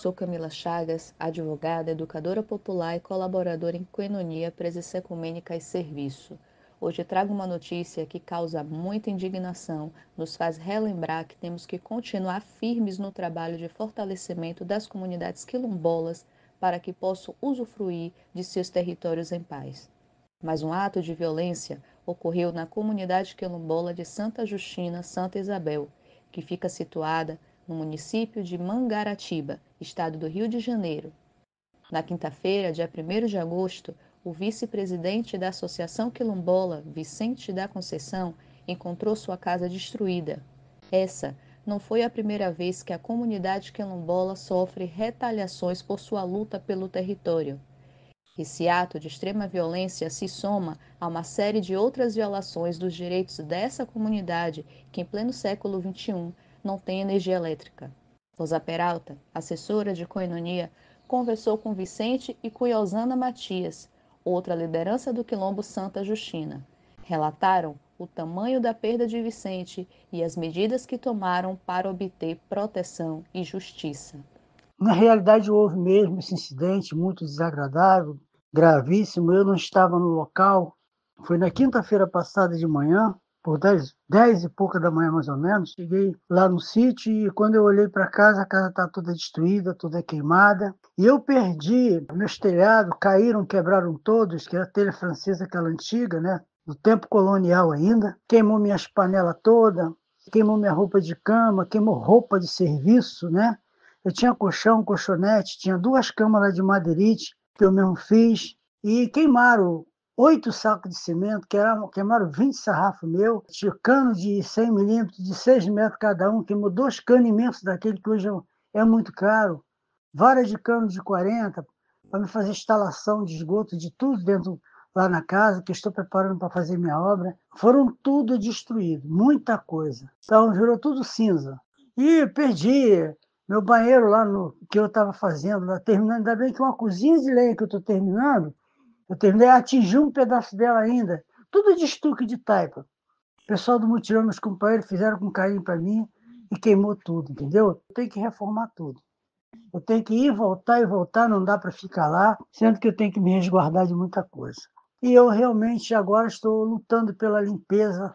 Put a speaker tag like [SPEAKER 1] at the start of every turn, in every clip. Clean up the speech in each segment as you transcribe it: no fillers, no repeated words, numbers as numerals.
[SPEAKER 1] sou Camila Chagas, advogada, educadora popular e colaboradora em Koinonia, Presença Ecumênica e Serviço. Hoje trago uma notícia que causa muita indignação, nos faz relembrar que temos que continuar firmes no trabalho de fortalecimento das comunidades quilombolas para que possam usufruir de seus territórios em paz. Mas um ato de violência ocorreu na comunidade quilombola de Santa Justina, Santa Isabel, que fica situada no município de Mangaratiba, estado do Rio de Janeiro. Na quinta-feira, dia 1º de agosto, o vice-presidente da Associação Quilombola, Vicente da Conceição, encontrou sua casa destruída. Essa não foi a primeira vez que a comunidade quilombola sofre retaliações por sua luta pelo território. Esse ato de extrema violência se soma a uma série de outras violações dos direitos dessa comunidade que, em pleno século XXI, não tem energia elétrica. Rosa Peralta, assessora de Koinonia, conversou com Vicente e com Iosana Matias, outra liderança do Quilombo Santa Justina. Relataram o tamanho da perda de Vicente e as medidas que tomaram para obter proteção e justiça.
[SPEAKER 2] Na realidade, houve mesmo esse incidente muito desagradável, gravíssimo. Eu não estava no local. Foi na quinta-feira passada de manhã, por 10 e pouca da manhã mais ou menos. Cheguei lá no sítio e quando eu olhei para casa, a casa está toda destruída, toda queimada. E eu perdi meus telhados, caíram, quebraram todos, que era a telha francesa, aquela antiga, né? Do tempo colonial ainda. Queimou minhas panelas todas, queimou minha roupa de cama, queimou roupa de serviço, né? Eu tinha colchão, colchonete, tinha 2 camas lá de madeirite, que eu mesmo fiz, e queimaram 8 sacos de cimento, queimaram 20 sarrafos meu, tinha cano de 100 milímetros, de 6 metros cada um, queimou 2 canos imensos daquele que hoje é muito caro, várias de cano de 40, para me fazer instalação de esgoto, de tudo dentro lá na casa, que eu estou preparando para fazer minha obra. Foram tudo destruído, muita coisa. Então virou tudo cinza. E perdi meu banheiro lá no que eu estava fazendo, lá, terminando, ainda bem que uma cozinha de lenha que eu estou terminando, eu terminei, atingi um pedaço dela ainda, tudo de estuque de taipa. O pessoal do mutirão, meus companheiros, fizeram com carinho para mim e queimou tudo, entendeu? Eu tenho que reformar tudo. Eu tenho que ir, voltar e voltar, não dá para ficar lá, sendo que eu tenho que me resguardar de muita coisa. E eu realmente agora estou lutando pela limpeza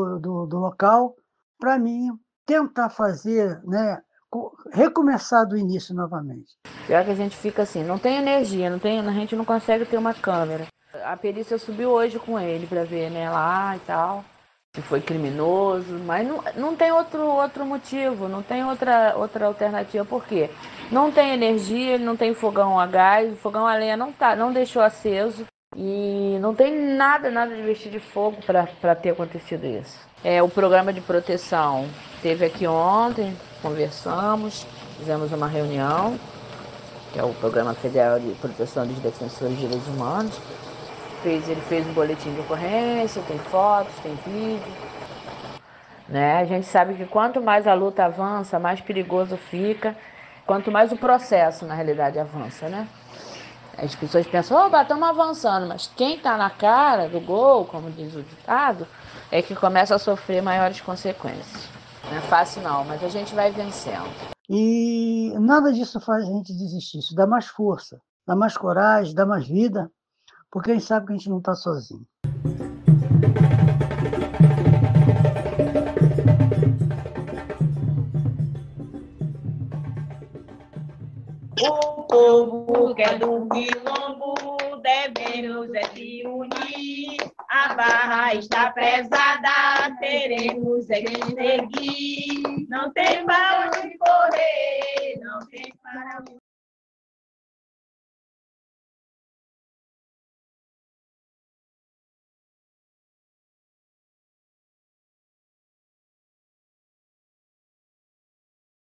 [SPEAKER 2] do local, para mim tentar fazer, né, recomeçar do início novamente.
[SPEAKER 3] Pior que a gente fica assim, não tem energia, a gente não consegue ter uma câmera. A perícia subiu hoje com ele para ver, né, lá e tal, se foi criminoso, mas não tem outro motivo, não tem outra alternativa. Por quê? Não tem energia, não tem fogão a gás, o fogão a lenha não deixou aceso e não tem nada de vestir de fogo para ter acontecido isso. O programa de proteção esteve aqui ontem, conversamos, fizemos uma reunião, que é o Programa Federal de Proteção dos Defensores de Direitos Humanos. Ele fez um boletim de ocorrência, tem fotos, tem vídeo. Né? A gente sabe que quanto mais a luta avança, mais perigoso fica, quanto mais o processo, na realidade, avança, né? As pessoas pensam, opa, estamos avançando, mas quem está na cara do gol, como diz o ditado, é que começa a sofrer maiores consequências. Não é fácil não, mas a gente vai vencendo.
[SPEAKER 2] E nada disso faz a gente desistir, isso dá mais força, dá mais coragem, dá mais vida, porque a gente sabe que a gente não está sozinho.
[SPEAKER 4] O povo que é do Quilombo devemos se unir. A barra está prezada, teremos que seguir. Não tem para onde correr, não tem para onde